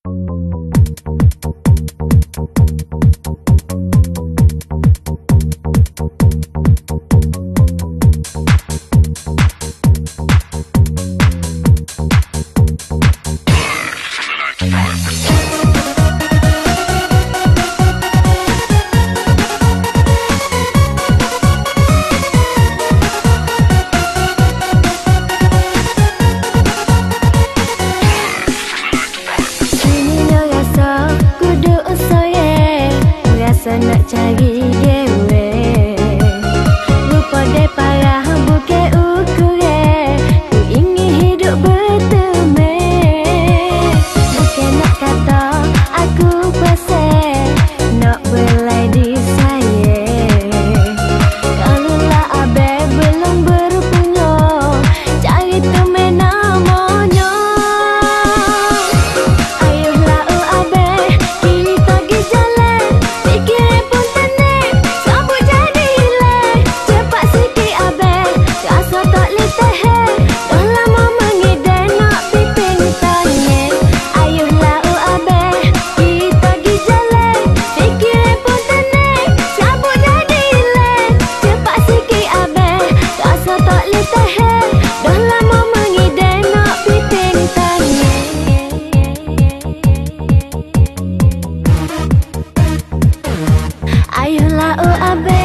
Nak cari dewe rupa de parah bukan ukure. Ku ingin hidup bertemu, bukan nak kata aku pasal nak belai di saya. Kalaulah abe belum berpunya, cari temen namanya. Ayolah abe kita pergi jalan, fikir pun tenang, sambut jadi hilang. Cepat sikit abe, rasa tak boleh tahan, dah lama mengidam nak piping tangan. Ayolah abe kita pergi jalan, fikir pun tenang, sambut jadi hilang. Cepat sikit abe, rasa tak boleh tahan, dah lama mengidam nak piping tangan. Ayolah abe,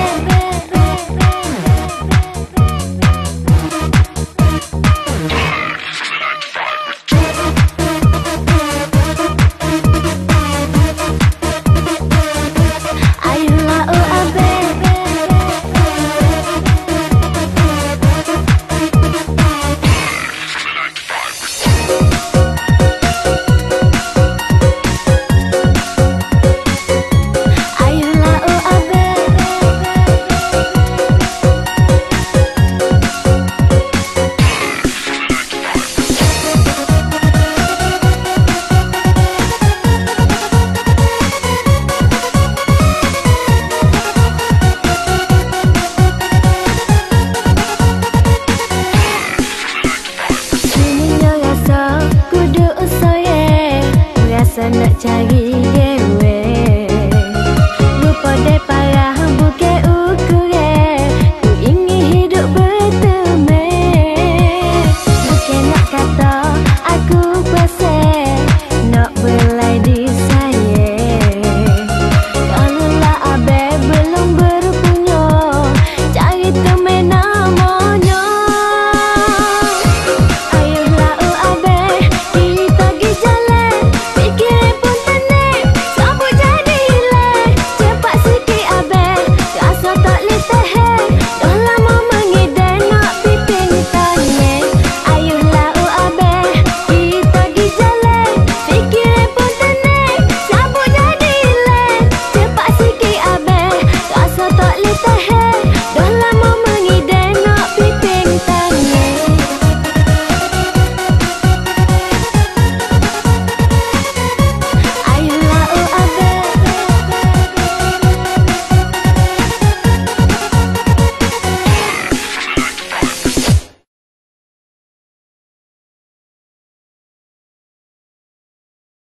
ayolah abe. Ayolah abe. Kini rasa kudu saya, rasa nak cari